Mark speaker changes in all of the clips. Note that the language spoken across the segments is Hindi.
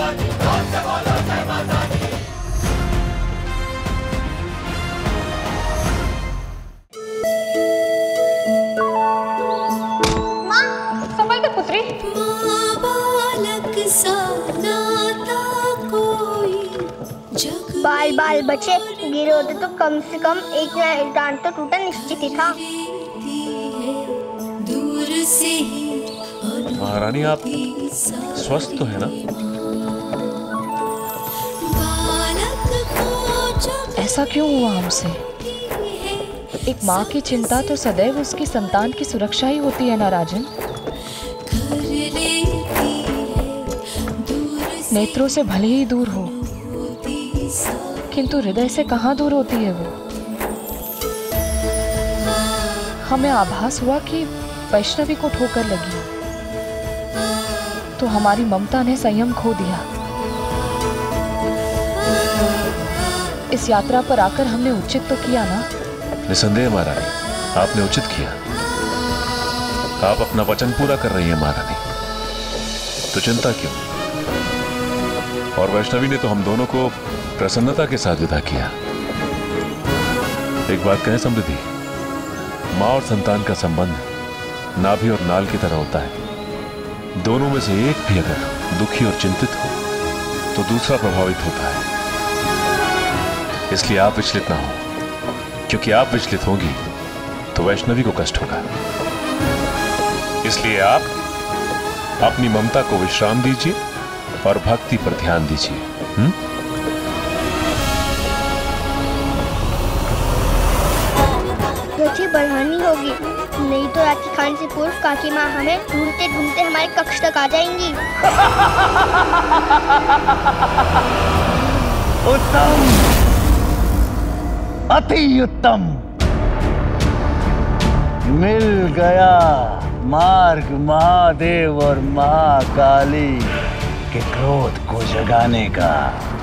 Speaker 1: बाल बाल बचे गिरे होते तो कम से कम एक नया डांट तो टूटा निश्चित ही था।
Speaker 2: महारानी आप स्वस्थ तो है ना?
Speaker 3: ऐसा क्यों हुआ हमसे? एक माँ की चिंता तो सदैव उसकी संतान की सुरक्षा ही होती है ना राजन। नेत्रों से भले ही दूर हो, किंतु हृदय से कहाँ दूर होती है वो। हमें आभास हुआ कि वैष्णवी को ठोकर लगी तो हमारी ममता ने संयम खो दिया। इस यात्रा पर आकर हमने उचित तो किया ना?
Speaker 2: निसंदेह महारानी, आपने उचित किया। आप अपना वचन पूरा कर रही हैं महारानी, तो चिंता क्यों? और वैष्णवी ने तो हम दोनों को प्रसन्नता के साथ विदा किया। एक बात कहें समृद्धि, माँ और संतान का संबंध नाभि और नाल की तरह होता है। दोनों में से एक भी अगर दुखी और चिंतित हो तो दूसरा प्रभावित होता है। इसलिए आप विचलित ना हो, क्योंकि आप विचलित होंगी तो वैष्णवी को कष्ट होगा। इसलिए आप अपनी ममता को विश्राम दीजिए और भक्ति पर ध्यान दीजिए।
Speaker 1: गति बढ़ानी होगी, नहीं तो राखी खान से पूर्व काकी माँ हमें ढूंढते ढूंढते हमारे कक्ष तक आ जाएंगी।
Speaker 4: उत्तम, अति उत्तम, मिल गया मार्ग महादेव और महाकाली के क्रोध को जगाने का।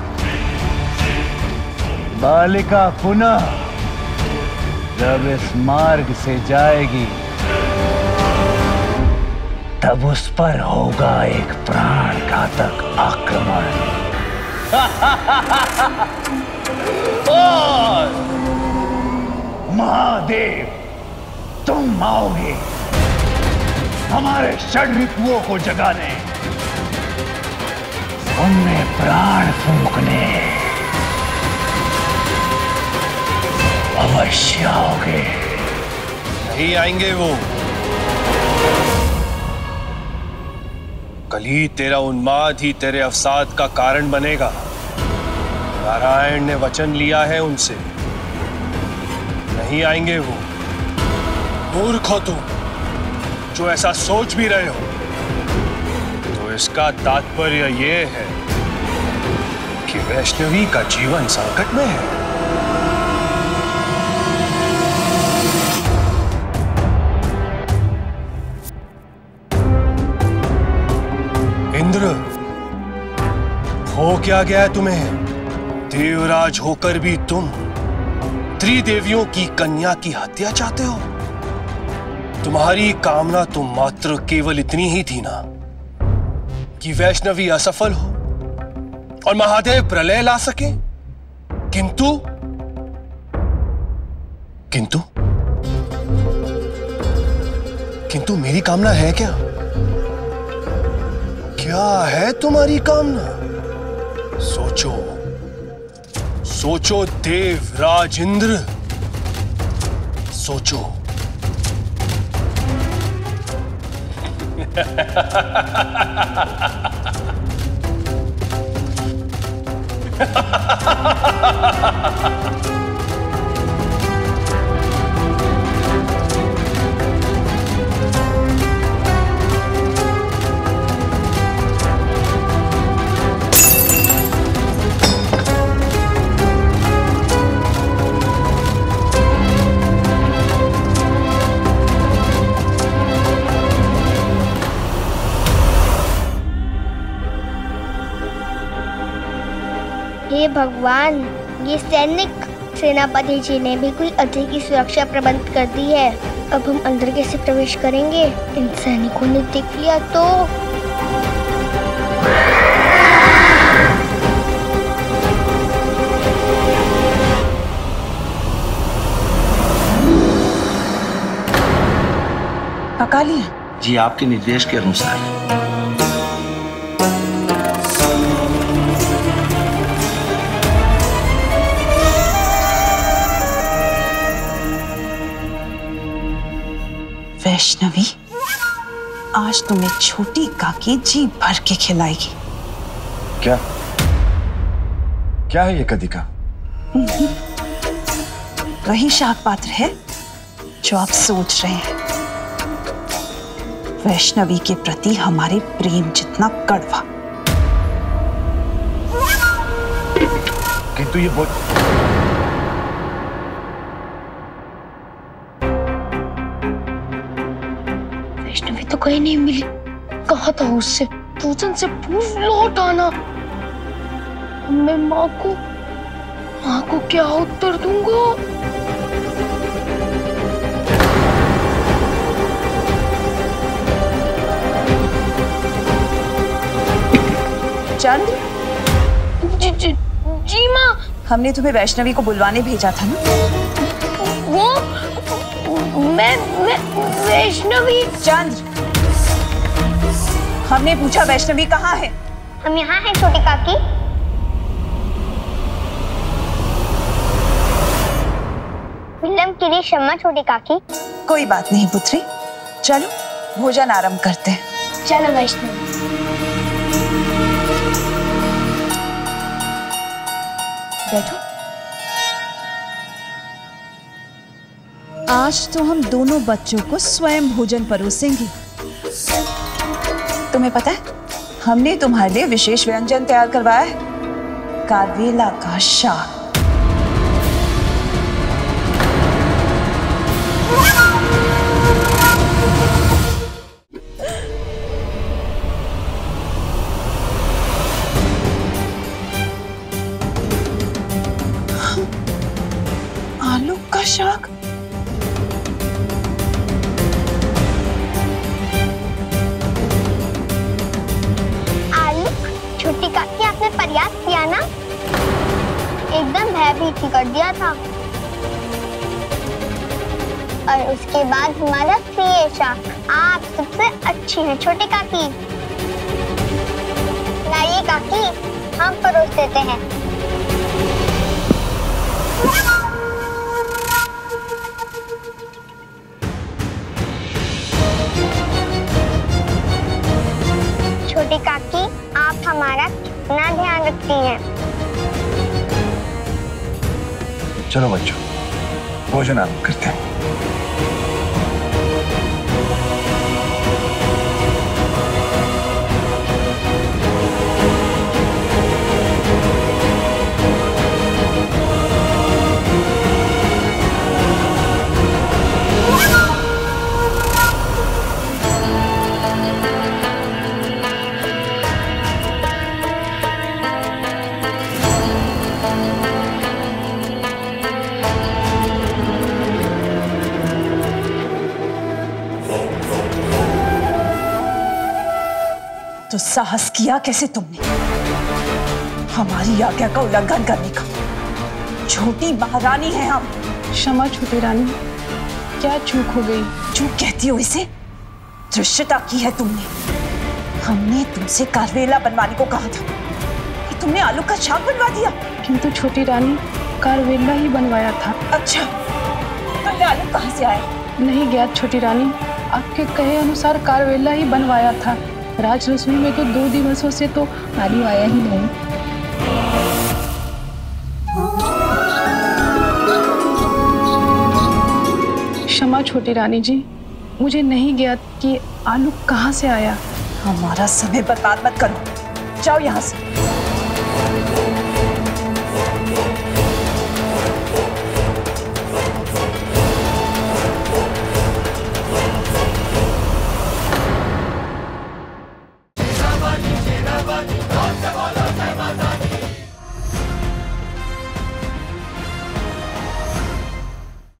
Speaker 4: बालिका पुनः जब इस मार्ग से जाएगी तब उस पर होगा एक प्राण घातक आक्रमण। और महादेव तुम आओगे हमारे षड्रिपुओं को जगाने, उनमें प्राण फूंकने अवश्य आओगे।
Speaker 5: नहीं आएंगे वो। कल ही तेरा उन्माद ही तेरे अवसाद का कारण बनेगा। नारायण ने वचन लिया है उनसे, नहीं आएंगे वो। मूर्ख हो तुम जो ऐसा सोच भी रहे हो। तो इसका तात्पर्य ये है कि वैष्णवी का जीवन संकट में है। इंद्र, हो क्या गया है तुम्हें? देवराज होकर भी तुम त्रिदेवियों की कन्या की हत्या चाहते हो? तुम्हारी कामना तो मात्र केवल इतनी ही थी ना कि वैष्णवी असफल हो और महादेव प्रलय ला सके। किंतु किंतु किंतु मेरी कामना है क्या? क्या है तुम्हारी कामना? सोचो सोचो देवराज इंद्र, सोचो।
Speaker 1: हे भगवान, ये सैनिक सेनापति जी ने भी कोई अधिक की सुरक्षा प्रबंध कर दी है। अब हम अंदर कैसे प्रवेश करेंगे? इन सैनिकों ने देख लिया तो।
Speaker 6: जी आपके निर्देश के अनुसार।
Speaker 7: वैष्णवी, आज तुम्हें छोटी काकी जी भर के खिलाएगी।
Speaker 8: क्या क्या है ये कदिका?
Speaker 7: वही शाक पात्र है जो आप सोच रहे हैं। वैष्णवी के प्रति हमारे प्रेम जितना कड़वा।
Speaker 8: किंतु ये
Speaker 1: वैष्णवी तो कहीं नहीं मिली। कहा था उससे पूजन से पूर्व लौट आना। मैं माँ को क्या उत्तर दूंगा?
Speaker 7: चंद्र,
Speaker 1: जी माँ।
Speaker 7: हमने तुम्हें वैष्णवी को बुलवाने भेजा था ना?
Speaker 1: मैं वैष्णवी।
Speaker 7: चंद्र, हमने पूछा वैष्णवी कहाँ है?
Speaker 1: हम यहाँ हैं छोटी काकी। विलंब के लिए क्षमा छोटी काकी।
Speaker 7: कोई बात नहीं पुत्री, चलो भोजन आरंभ करते हैं।
Speaker 1: चलो वैष्णवी।
Speaker 7: बैठो। आज तो हम दोनों बच्चों को स्वयं भोजन परोसेंगे। तुम्हें पता है, हमने तुम्हारे लिए विशेष व्यंजन तैयार करवाया है, कारेला का शाक। आलू का शाक?
Speaker 1: छोटी काकी, आपने प्रयास किया ना? एकदम भयभीत ही कर दिया था। और उसके बाद हमारा प्रिय शाक। आप सबसे अच्छी हैं छोटी काकी। लाइए काकी, हम परोस देते हैं। छोटी काकी, आप हमारा कितना ध्यान रखती हैं।
Speaker 8: चलो बच्चों, भोजन आरंभ करते हैं।
Speaker 7: तो साहस किया कैसे तुमने हमारी आज्ञा का उल्लंघन करने का? छोटी महारानी है हम।
Speaker 3: क्षमा छोटी रानी, क्या चूक हो गई?
Speaker 7: चूक कहती हो इसे? धृष्टता की है तुमने। हमने तुमसे कारवेला बनवाने को कहा था और तुमने आलू का शाक बनवा दिया।
Speaker 3: किंतु छोटी रानी, कारवेला ही बनवाया था।
Speaker 7: अच्छा, तो ये आलू कहाँ से आया?
Speaker 3: नहीं ज्ञात छोटी रानी, आपके कहे अनुसार कारवेला ही बनवाया था। राज रसोई में तो 2 दिवसों से तो आलू आया ही नहीं। क्षमा छोटी रानी जी, मुझे नहीं ज्ञात कि आलू कहाँ से आया।
Speaker 7: हमारा समय बर्बाद मत करो, जाओ यहाँ से।